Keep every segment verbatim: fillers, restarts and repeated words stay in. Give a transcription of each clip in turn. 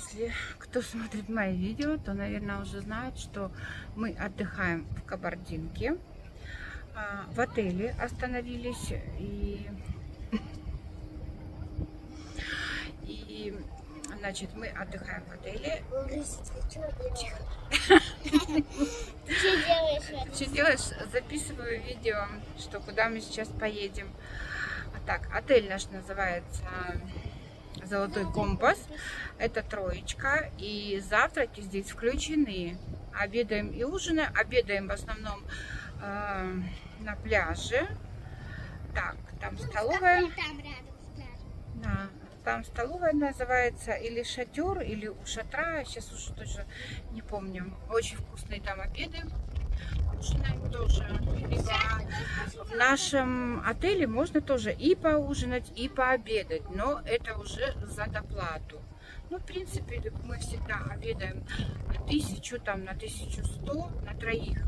если кто смотрит мои видео, то, наверное, уже знает, что мы отдыхаем в Кабардинке. В отеле остановились. И, и значит, мы отдыхаем в отеле. Что делаешь? Записываю видео, что куда мы сейчас поедем. Так, отель наш называется Золотой компас. Это троечка. И завтраки здесь включены. Обедаем и ужинаем. Обедаем в основном э, на пляже. Так, там столовая. Да, там столовая называется или шатер, или у шатра. Сейчас уже тоже не помню. Очень вкусные там обеды. Ужинаем тоже. Либо в нашем отеле можно тоже и поужинать, и пообедать, но это уже за доплату. Ну, в принципе, мы всегда обедаем на тысячу, там, на тысячу сто, на троих.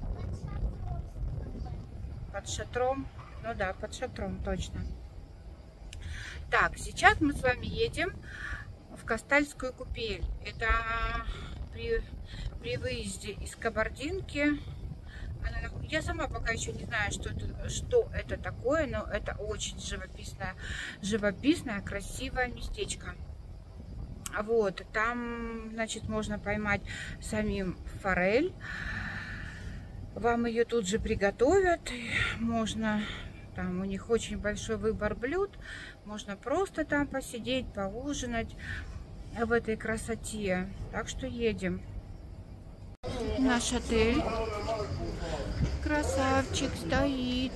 Под шатром. Ну да, под шатром, точно. Так, сейчас мы с вами едем в Кастальскую купель. Это при, при выезде из Кабардинки. Я сама пока еще не знаю, что это, что это такое, но это очень живописное, живописное, красивое местечко. Вот, там, значит, можно поймать самим форель. Вам ее тут же приготовят. Можно, там у них очень большой выбор блюд. Можно просто там посидеть, поужинать в этой красоте. Так что едем. Наш отель. Красавчик стоит.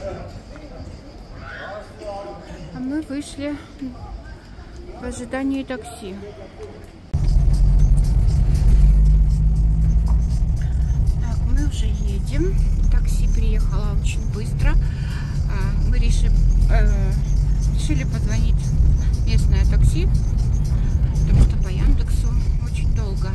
А мы вышли в ожидании такси. Так, мы уже едем. Такси приехало очень быстро. Мы решили, э, решили позвонить в местное такси, потому что по Яндексу очень долго.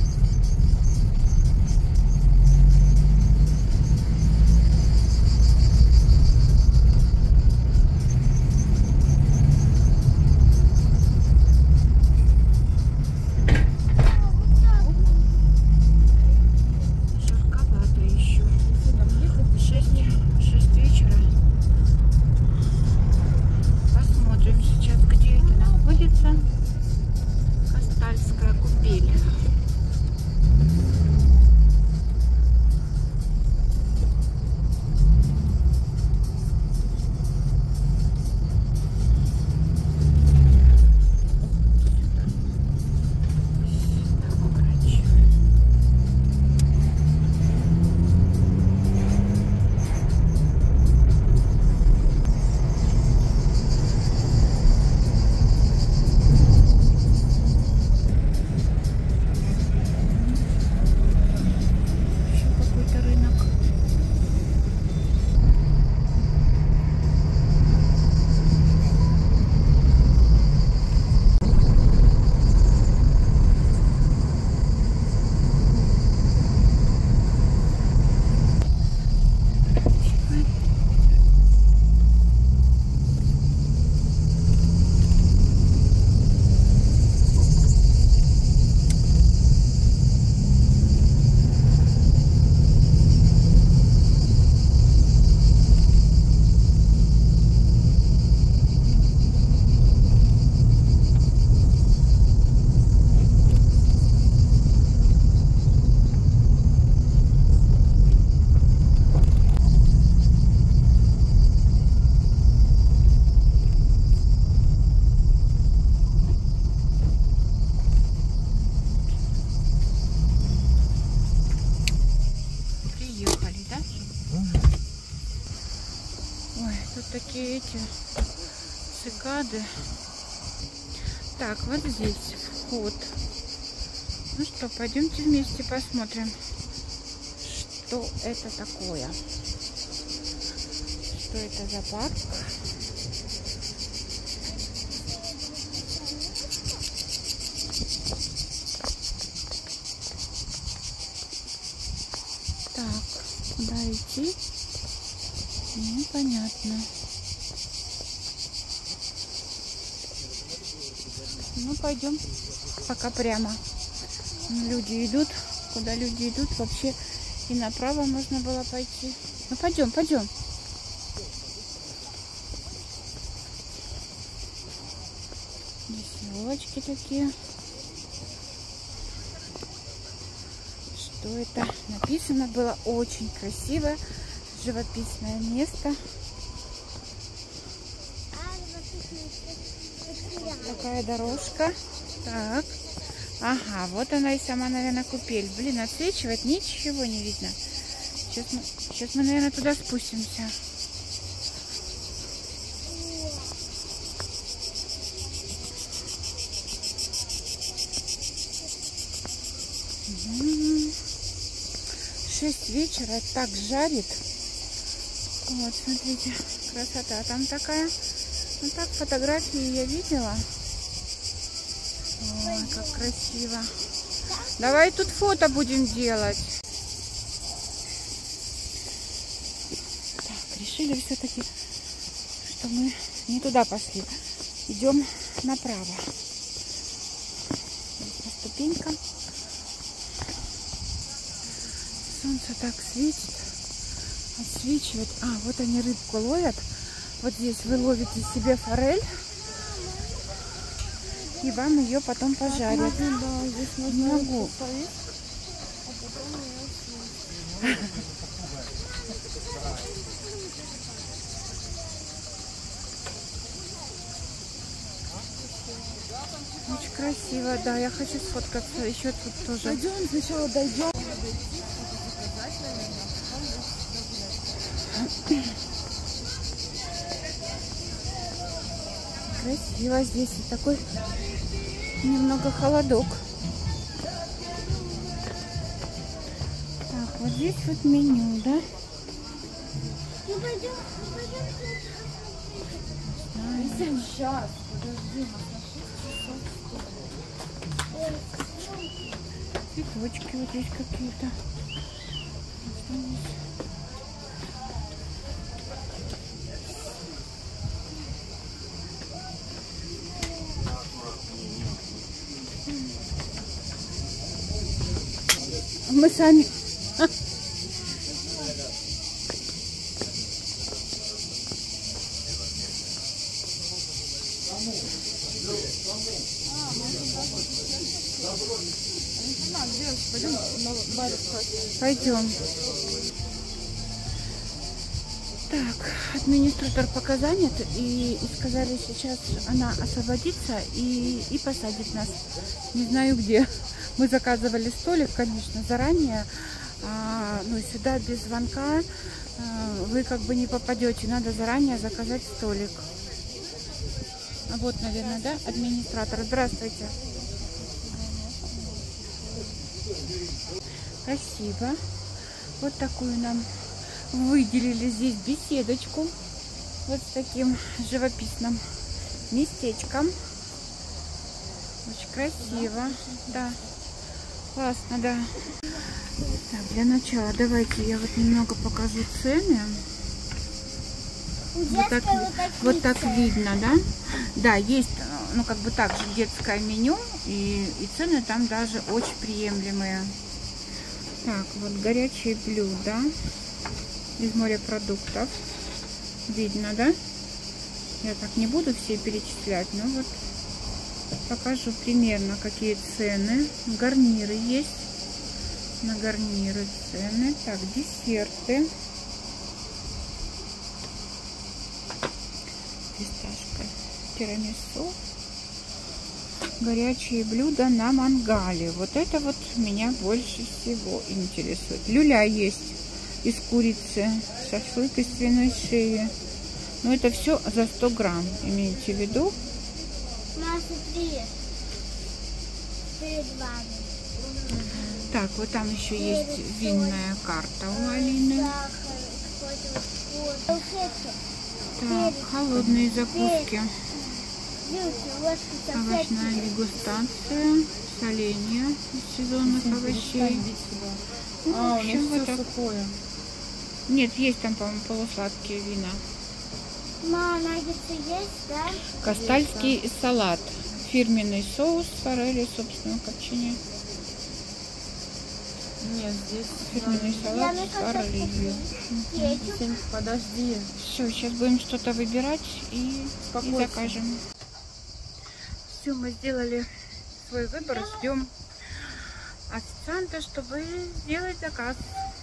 Такие эти цикады. Так, вот здесь вход. Ну что, пойдемте вместе посмотрим, что это такое. Что это за парк? Так, куда идти? Непонятно. Ну, пойдем. пока прямо. Люди идут, куда люди идут, вообще и направо можно было пойти. Ну пойдем, пойдем. Здесь елочки такие. Что это? Написано было очень красивое, живописное место. Такая дорожка. Так. Ага, вот она и сама, наверное, купель. Блин, отсвечивает, ничего не видно. Сейчас мы, сейчас мы, наверное, туда спустимся. шесть вечера, так жарит. Вот, смотрите, красота там такая. Ну так, фотографии я видела. Ой, как красиво. Давай тут фото будем делать. Так, решили все-таки, что мы не туда пошли. Идем направо. По ступенькам. Солнце так светит, отсвечивает. А, вот они рыбку ловят. Вот здесь вы ловите себе форель. И вам ее потом пожарят. Не могу. Очень красиво, да. Я хочу сфоткаться. Еще тут тоже. Пойдем сначала дойдем. Красиво здесь, и такой немного холодок. Так, вот здесь вот меню, да? Ну пойдем, пойдем. Сейчас, подожди. Цветочки вот здесь какие-то. Мы сами. Пойдем. Так, администратор пока занят, и, и сказали, сейчас она освободится и, и посадит нас. Не знаю где. Мы заказывали столик, конечно, заранее. А, ну, сюда без звонка а, вы как бы не попадете. Надо заранее заказать столик. А вот, наверное, да, администратор. Здравствуйте. Спасибо. Вот такую нам выделили здесь беседочку. Вот с таким живописным местечком. Очень красиво. Да. Классно, да. Так, для начала давайте я вот немного покажу цены. Вот так, вот так видно, да? Да, есть, ну, как бы так же детское меню, и, и цены там даже очень приемлемые. Так, вот горячие блюда из морепродуктов. Видно, да? Я так не буду все перечислять, но вот покажу примерно, какие цены. Гарниры есть. На гарниры цены. Так, десерты. Фисташка, тирамису. Горячие блюда на мангале. Вот это вот меня больше всего интересует. Люля есть из курицы. Шашлык из свиной шеи. Но это все за сто грамм. Имейте в виду. Так, вот там еще есть винная карта у Алины. Так, холодные закуски. Овощная дегустация. Соленья из сезонных овощей. Ну, А, в общем, вот так. сухое. Нет, есть там, по-моему, полусладкие вина. Мама, наггетсы есть, да? Кастальский салат. фирменный соус форели, собственно, копчение. Нет, здесь Фирменный салат с форелью. Подожди. Все, сейчас будем что-то выбирать и, и закажем. Все, мы сделали свой выбор, ждем официанта, чтобы сделать заказ.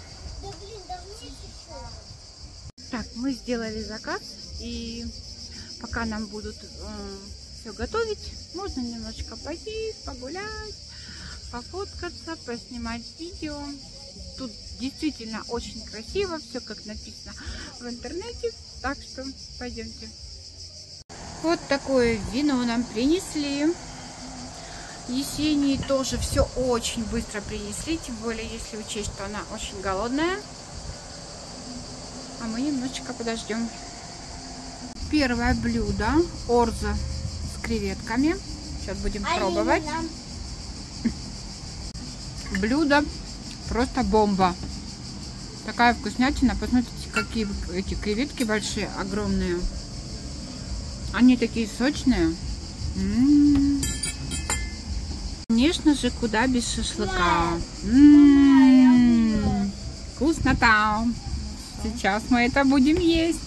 Так, мы сделали заказ, и пока нам будут э, все готовить, можно немножко пойти, погулять, пофоткаться, поснимать видео. Тут действительно очень красиво, все как написано в интернете, так что пойдемте. Вот такое вино нам принесли. Есении тоже все очень быстро принесли, тем более если учесть, что она очень голодная. А мы немножечко подождем. Первое блюдо орза с креветками. Сейчас будем пробовать. Блюдо просто бомба. Такая вкуснятина. Посмотрите, какие эти креветки большие, огромные. Они такие сочные. М-м-м. Конечно же, куда без шашлыка. М-м-м. Вкуснота. Сейчас мы это будем есть.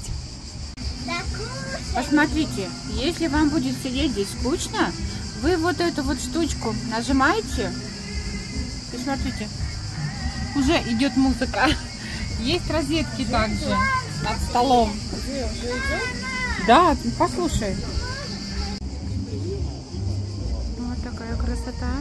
Посмотрите, если вам будет сидеть здесь скучно, вы вот эту вот штучку нажимаете. И смотрите, уже идет музыка. Есть розетки также над столом. Да, послушай. Вот такая красота.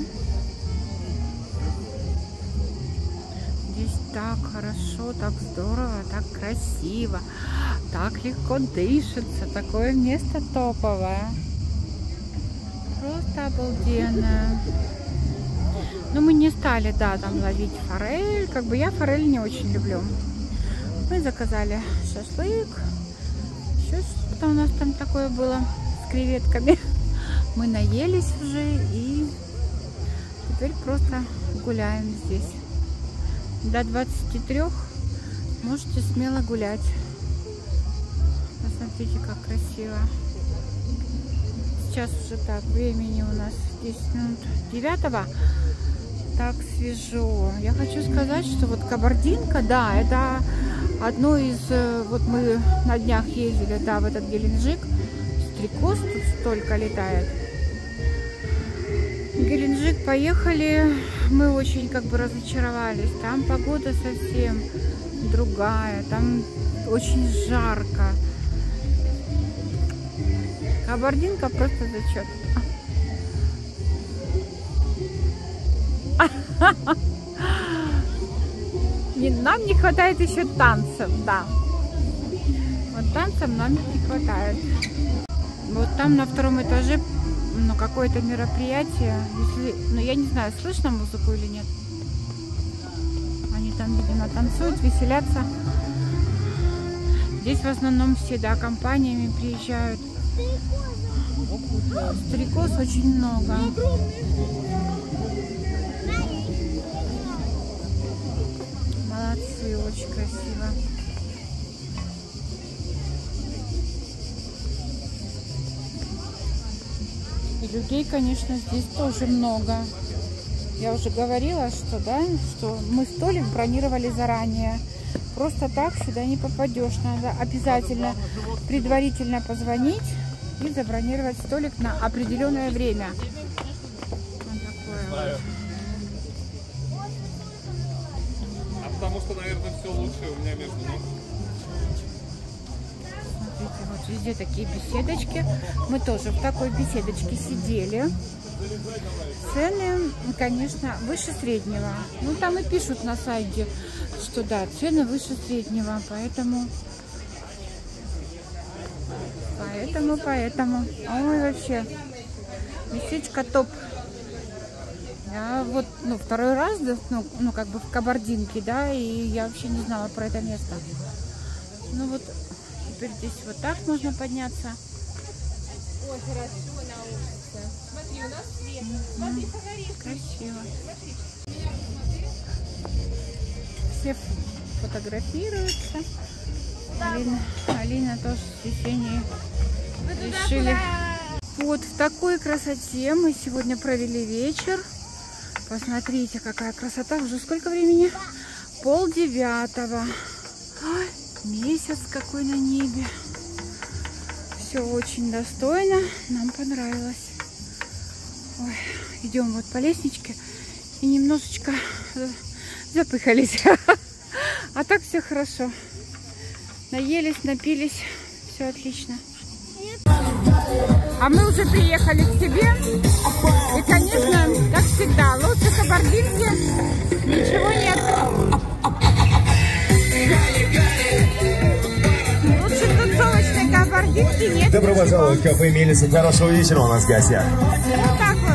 Здесь так хорошо, так здорово, так красиво, так легко дышится. Такое место топовое. Просто обалденно. Но мы не стали, да, там ловить форель. Как бы я форель не очень люблю. Мы заказали шашлык. Еще что у нас там такое было с креветками. Мы наелись уже и теперь просто гуляем здесь. До двадцати трёх можете смело гулять. Посмотрите, как красиво. Сейчас уже так, времени у нас десять минут девятого. Так свежо. Я хочу сказать, что вот кабардинка, да, это одно из... Вот мы на днях ездили, да, в этот Геленджик. Стрекоз тут столько летает. В Геленджик поехали, мы очень как бы разочаровались. Там погода совсем другая, там очень жарко. Кабардинка просто зачет. Нам не хватает еще танцев, да. Вот танцев нам не хватает. Вот там на втором этаже, ну, какое-то мероприятие. Если, ну, я не знаю, слышно музыку или нет. Они там, видимо, танцуют, веселятся. Здесь в основном все, да, компаниями приезжают. Стрекоз очень много. Молодцы, очень красиво. И людей, конечно, здесь тоже много. Я уже говорила, что, да, что мы столик бронировали заранее. Просто так сюда не попадешь. Надо обязательно предварительно позвонить и забронировать столик на определенное время. Вот такое вот. А потому что, наверное, все лучше у меня между ног. Смотрите, вот везде такие беседочки. Мы тоже в такой беседочке сидели. Цены, конечно, выше среднего. Ну, там и пишут на сайте, что да, цены выше среднего. Поэтому, поэтому, поэтому. Ой, вообще, местечко топ. Я вот, ну, второй раз, ну, ну, как бы в Кабардинке, да, и я вообще не знала про это место. Ну, вот, теперь здесь вот так можно подняться. Ой, хорошо на улице. Смотри, у нас свет. Смотри, фонарик. Красиво. Все фотографируются. Алина, Алина тоже с Есенией решили Вот в такой красоте мы сегодня провели вечер. Посмотрите, какая красота. Уже сколько времени? Пол девятого. Ой, месяц какой на небе. Все очень достойно. Нам понравилось. Ой, идем вот по лестничке и немножечко запыхались. А так все хорошо. Наелись, напились. Все отлично. А мы уже приехали к себе. И, конечно, как всегда, лучше кабардинки ничего нет. Лучше тусовочной кабардинки нет. Добро пожаловать в кафе Мелиса. Хорошего вечера у нас в гостях. Вот так вот.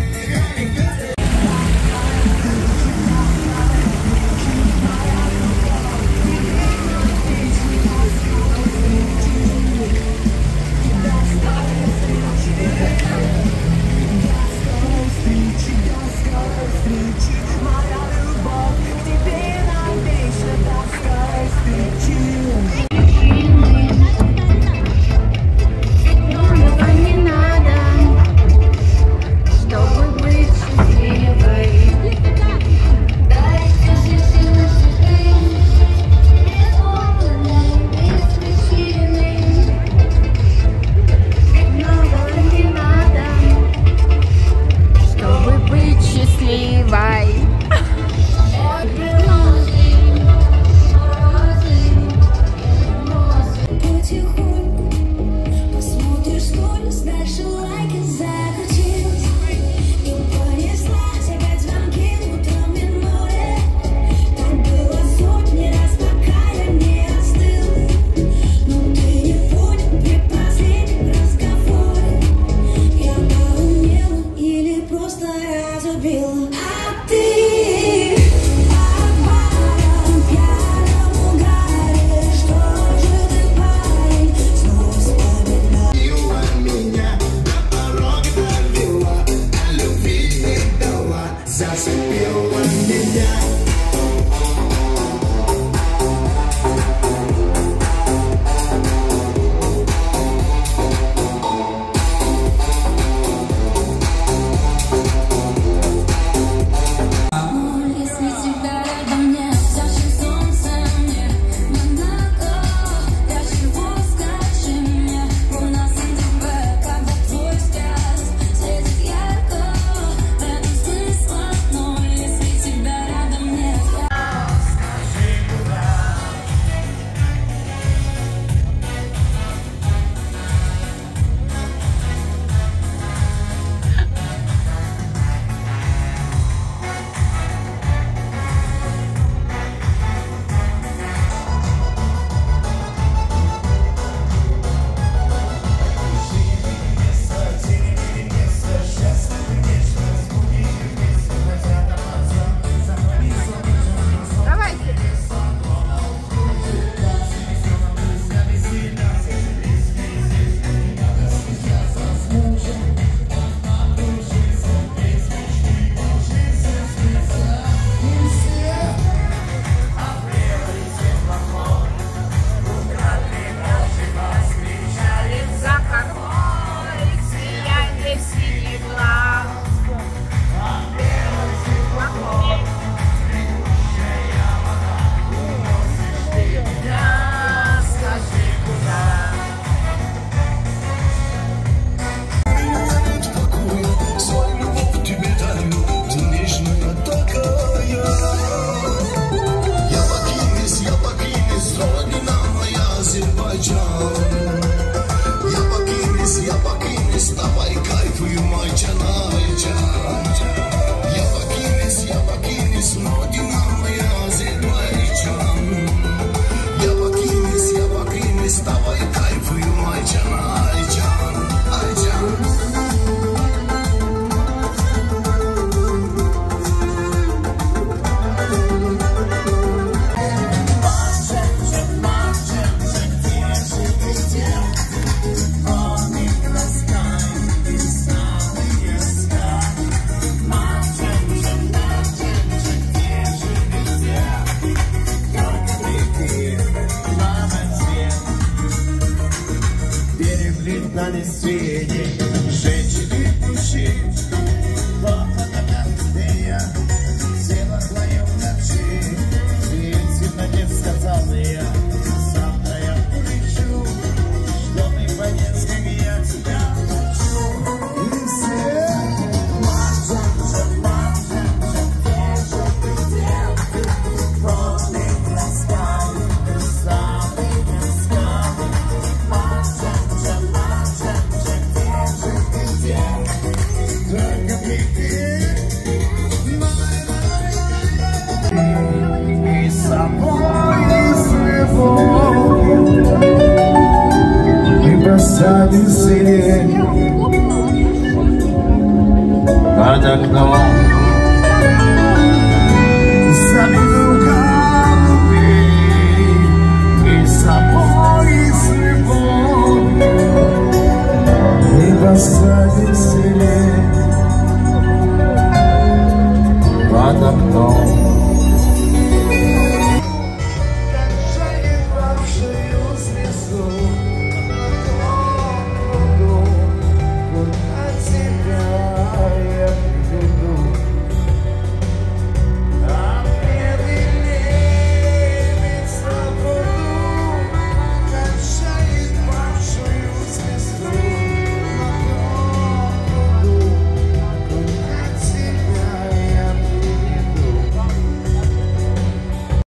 на сцене женщин. И с собой, и с любовью мы посадим сирень под окном. Заведу голубей и с собой, и с любовью мы посадим сирень под окном.